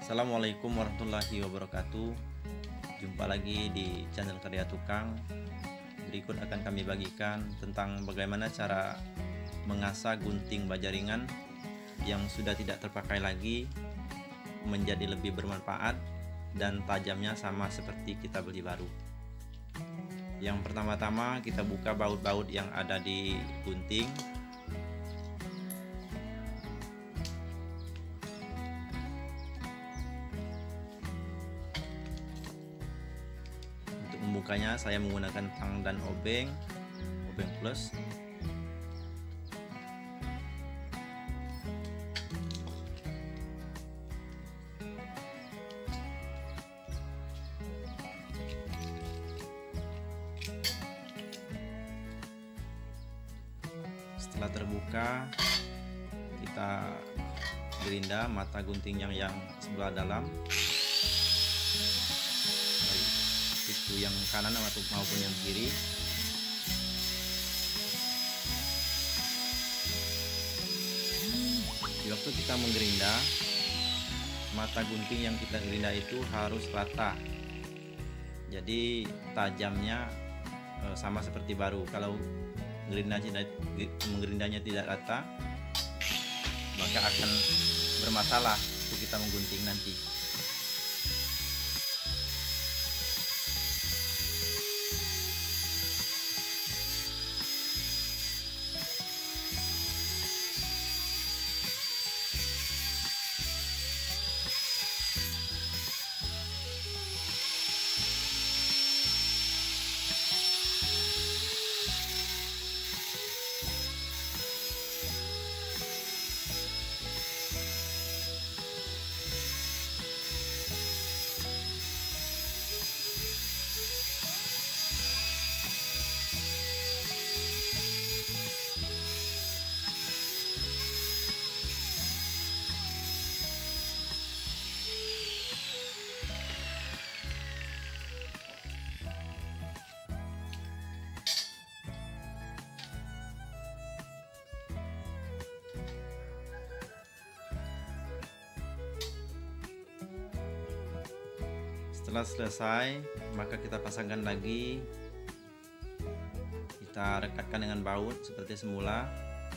Assalamualaikum warahmatullahi wabarakatuh. Jumpa lagi di channel Karya Tukang. Berikut akan kami bagikan tentang bagaimana cara mengasah gunting baja ringan yang sudah tidak terpakai lagi menjadi lebih bermanfaat dan tajamnya sama seperti kita beli baru. Yang pertama-tama kita buka baut-baut yang ada di gunting. Untuk membukanya saya menggunakan tang dan obeng plus. Setelah terbuka, kita gerinda mata guntingnya yang sebelah dalam, itu yang kanan maupun yang kiri. Di waktu kita menggerinda, mata gunting yang kita gerinda itu harus rata, jadi tajamnya sama seperti baru. Kalau menggerindanya tidak rata, maka akan bermasalah untuk kita menggunting nanti. Setelah selesai, maka kita pasangkan lagi, kita rekatkan dengan baut seperti semula.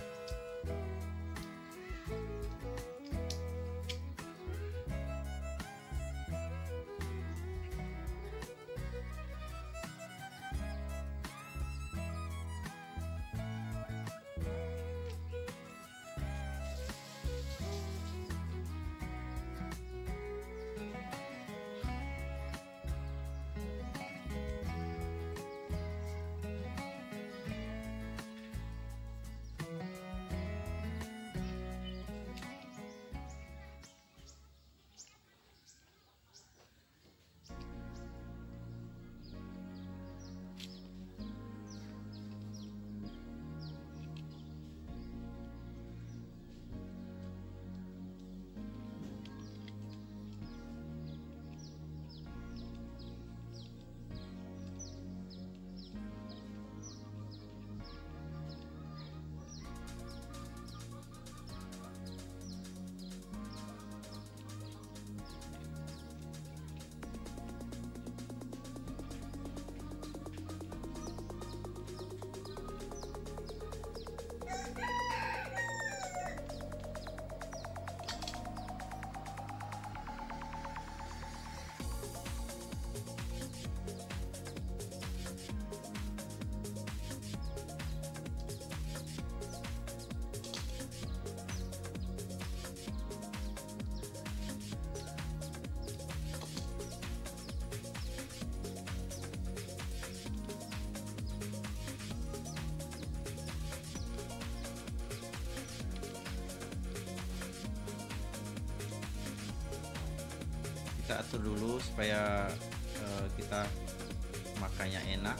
Kita atur dulu supaya kita makanya enak.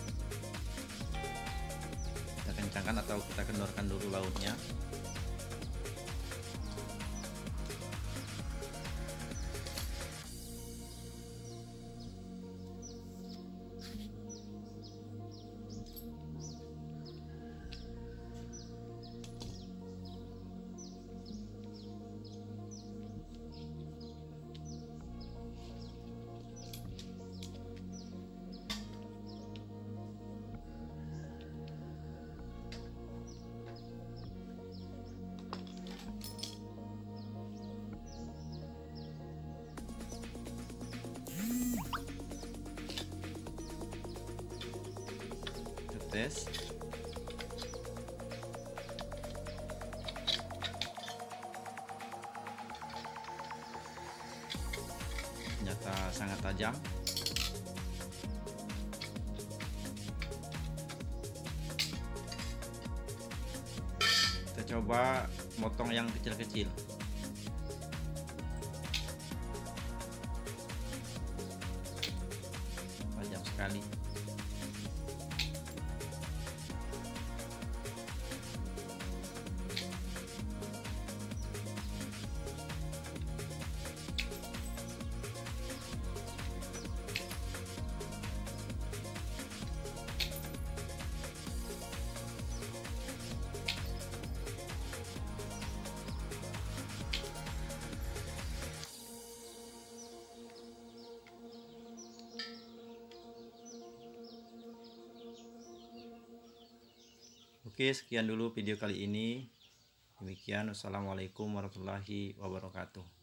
Kita kencangkan atau kita kendorkan dulu bautnya. proses. Ternyata sangat tajam. Kita coba motong yang kecil-kecil. Tajam sekali. Oke, sekian dulu video kali ini. Demikian, wassalamualaikum warahmatullahi wabarakatuh.